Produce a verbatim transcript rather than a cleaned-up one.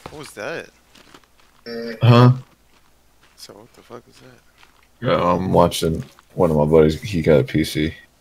What was that? Huh? So what the fuck is that? Yeah, I'm watching one of my buddies. He got a P C.